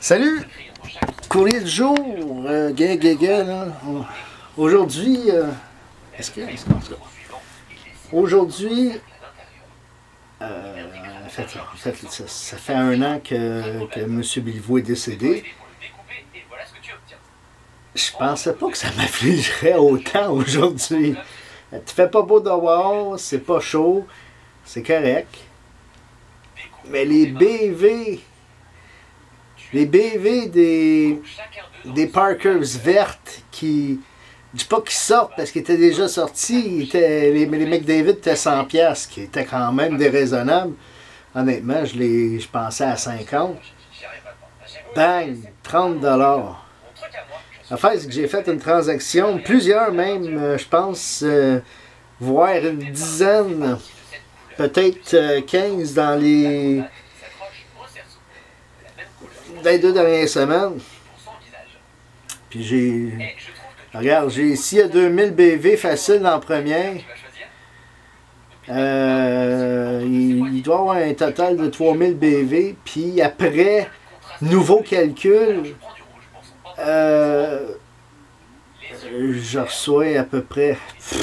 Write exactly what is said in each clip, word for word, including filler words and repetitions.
Salut! Courrier du jour, euh, gay, gay, gay, là. Aujourd'hui, euh, est-ce que, est-ce qu'on se Aujourd'hui, euh, en fait, en fait ça, ça fait un an que, que M. Béliveau est décédé. Je pensais pas que ça m'affligerait autant aujourd'hui. Tu fais pas beau dehors, c'est pas chaud, c'est correct. Mais les B V, les B V des, des Parkers vertes qui, je dis pas qu'ils sortent parce qu'ils étaient déjà sortis, ils étaient, les, les McDavid étaient cent piastres, qui était quand même déraisonnable. Honnêtement, je, les, je pensais à cinquante. Bang, trente dollars. La fait, c'est que j'ai fait une transaction, plusieurs même, euh, je pense, euh, voire une dizaine, peut-être euh, quinze dans les, dans les deux dernières semaines. Puis j'ai, regarde, j'ai ici à deux mille B V facile dans la première. Euh, il, il doit y avoir un total de trois mille B V. Puis après, nouveau calcul, euh, je reçois à peu près...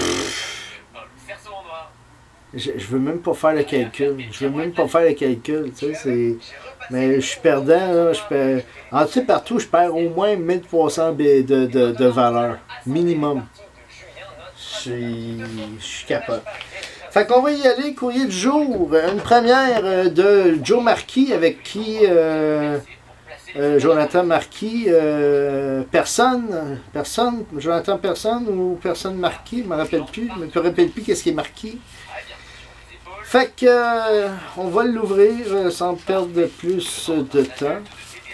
Je, je veux même pas faire le calcul. Je veux même pas faire le calcul. Tu sais, c'est... Mais je suis perdant. Là, je perds... En tout partout, je perds au moins mille trois cents de, de, de, de valeur. Minimum. Je suis, je suis capable. Fait qu'on va y aller, courrier du jour. Une première de Joe Marquis avec qui... Euh, Euh, Jonathan Marquis, euh, personne, personne, Jonathan personne ou personne Marquis, je ne me rappelle plus, je ne me rappelle plus qu'est-ce qui est Marquis. Fait que, euh, on va l'ouvrir euh, sans perdre plus de temps.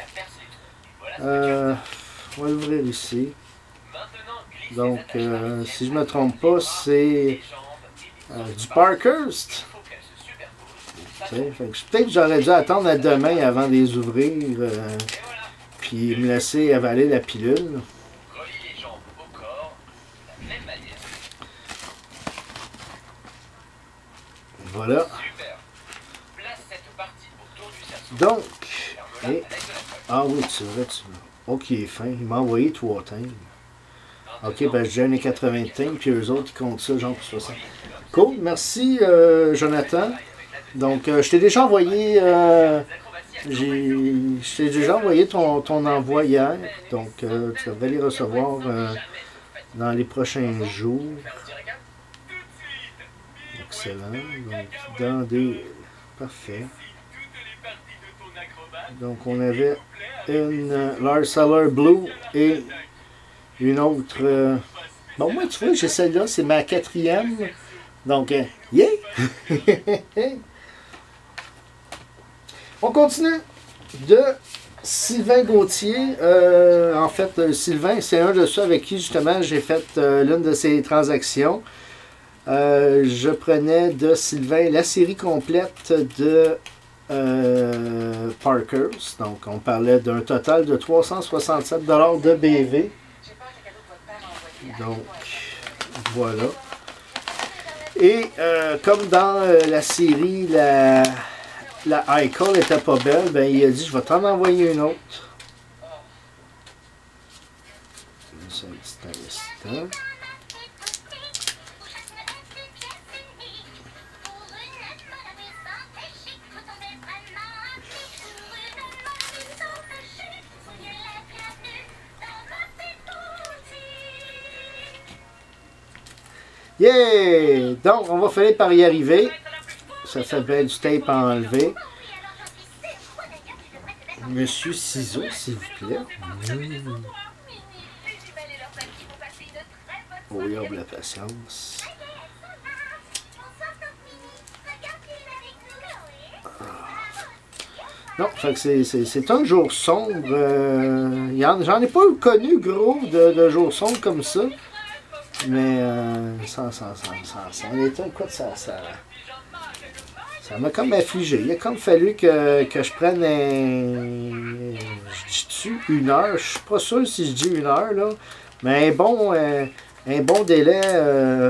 Euh, on va l'ouvrir ici. Donc, euh, si je ne me trompe pas, c'est euh, du Parkhurst. Peut-être que j'aurais dû attendre à demain avant de les ouvrir, euh, puis me laisser avaler la pilule. Voilà. Donc, et, ah oui, tu vois, tu vois. Ok, il est fin. Il m'a envoyé trois timbres. Ok, ben j'ai un quatre-vingts timbres, puis eux autres, ils comptent ça, genre pour soixante. Cool, merci euh, Jonathan. Donc, euh, je t'ai déjà envoyé, euh, je t'ai déjà envoyé ton, ton envoi hier. Donc, euh, tu devrais les recevoir euh, dans les prochains jours. Excellent. Donc, dans des... Parfait. Donc, on avait une euh, Lars Eller Blue et une autre... Euh... Bon, moi, tu vois, j'ai celle-là, c'est ma quatrième. Donc, euh, yeah! On continue de Sylvain Gauthier. Euh, en fait, euh, Sylvain, c'est un de ceux avec qui justement j'ai fait euh, l'une de ces transactions. Euh, je prenais de Sylvain la série complète de euh, Parkers. Donc, on parlait d'un total de trois cent soixante-sept dollars de B V. Donc, voilà. Et euh, comme dans euh, la série, la... la Icon n'était pas belle, ben il a dit je vais t'en envoyer une autre. Un petit instant. Yeah! Donc on va finir par y arriver. Ça fait du tape à enlever. Monsieur Ciseaux, s'il vous plaît. Mmh. Oh, il y a de la patience. Ah. Non, fait que c'est un jour sombre. Euh, J'en ai pas connu gros de, de jours sombres comme ça. Mais euh, ça, ça, ça, ça, ça en était quoi de ça, ça. Ça m'a comme affligé. Il a comme fallu que, que je prenne un... Je dis-tu une heure? Je suis pas sûr si je dis une heure, là. Mais un bon, euh, un bon délai euh,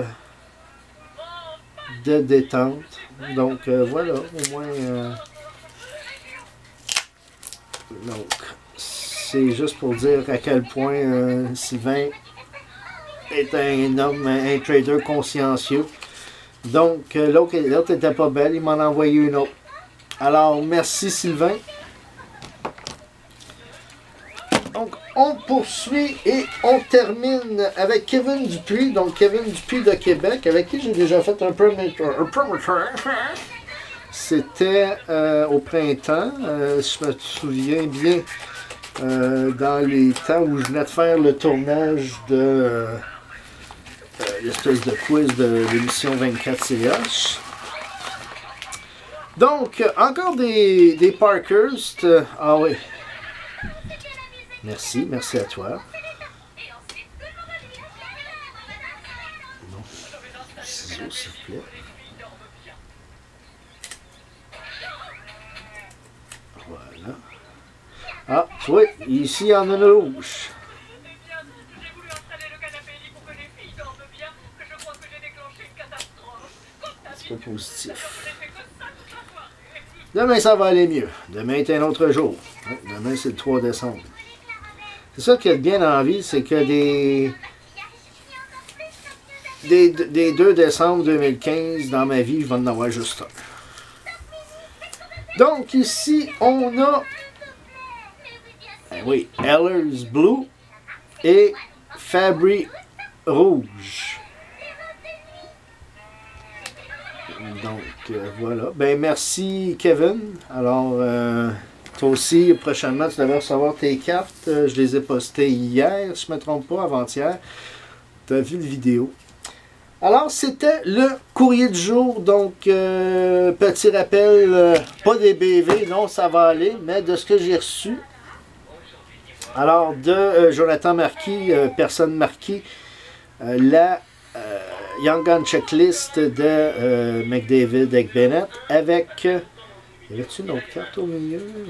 de détente. Donc, euh, voilà, au moins... Euh, Donc, c'est juste pour dire à quel point euh, Sylvain est un homme, un trader consciencieux. Donc, euh, l'autre n'était pas belle, il m'en a envoyé une autre. Alors, merci Sylvain. Donc, on poursuit et on termine avec Kevin Dupuis. Donc, Kevin Dupuis de Québec, avec qui j'ai déjà fait un peu... C'était euh, au printemps, euh, si je me souviens bien, euh, dans les temps où je venais de faire le tournage de euh, l'espèce de quiz de l'émission vingt-quatre C H. Donc, encore des, des Parkhurst. Euh, ah oui. Merci, merci à toi. Bon, ciseaux, s'il vous plaît. Voilà. Ah, oui, ici, il y en a une rouge. C'est pas positif. Demain, ça va aller mieux. Demain est un autre jour. Demain, c'est le trois décembre. C'est ça qui est bien dans la vie, c'est que des, des, des deux décembre deux mille quinze, dans ma vie, je vais en avoir juste un. Donc, ici, on a, ben oui, Ellers Blue et Fabry Rouge. Donc, euh, voilà. Ben, merci, Kevin. Alors, euh, toi aussi, prochainement, tu devrais recevoir tes cartes. Euh, je les ai postées hier, si je ne me trompe pas, avant-hier. Tu as vu la vidéo. Alors, c'était le courrier du jour. Donc, euh, petit rappel, euh, pas des B V, non, ça va aller, mais de ce que j'ai reçu. Alors, de euh, Jonathan Marquis, euh, personne marquée, euh, la euh, Young Gun Checklist de euh, McDavid avec Bennett, avec... Euh, y avait-tu une autre carte au milieu? Ou...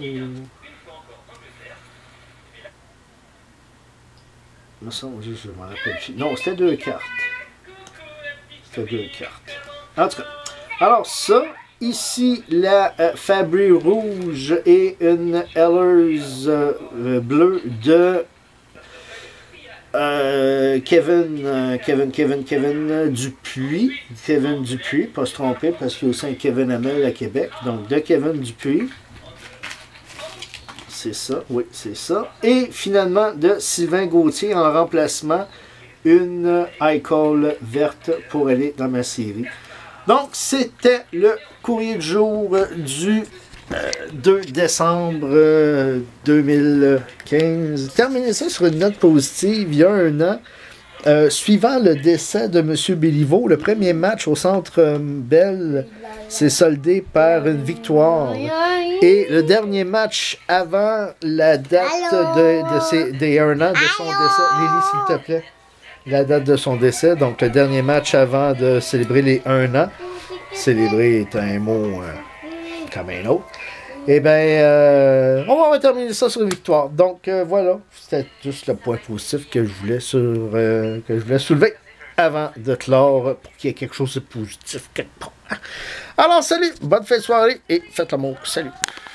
Me semble, je ne m'en rappelle plus. Non, c'était deux cartes. C'était deux cartes. En tout cas, alors ça, ici, la euh, Fabry rouge et une Ellers euh, bleue de euh, Kevin, euh, Kevin, Kevin, Kevin Dupuis. Kevin Dupuis, pas se tromper, parce qu'il y a aussi un Kevin Hamel à Québec. Donc, de Kevin Dupuis. C'est ça, oui, c'est ça. Et finalement, de Sylvain Gauthier en remplacement, une Icol verte pour aller dans ma série. Donc, c'était le courrier du jour du euh, deux décembre euh, deux mille quinze. Terminer ça sur une note positive, il y a un an, euh, suivant le décès de M. Béliveau, le premier match au Centre euh, Bell s'est soldé par une victoire. Et le dernier match avant la date de, de ses, des un an de son décès. Lily, s'il te plaît. La date de son décès, donc le dernier match avant de célébrer les un an. Célébrer est un mot euh, comme un autre. Et bien, euh, on va terminer ça sur une victoire. Donc euh, voilà, c'était juste le point positif que je voulais, sur, euh, que je voulais soulever avant de clore pour qu'il y ait quelque chose de positif quelque part. Alors salut, bonne fin de soirée et faites l'amour. Salut.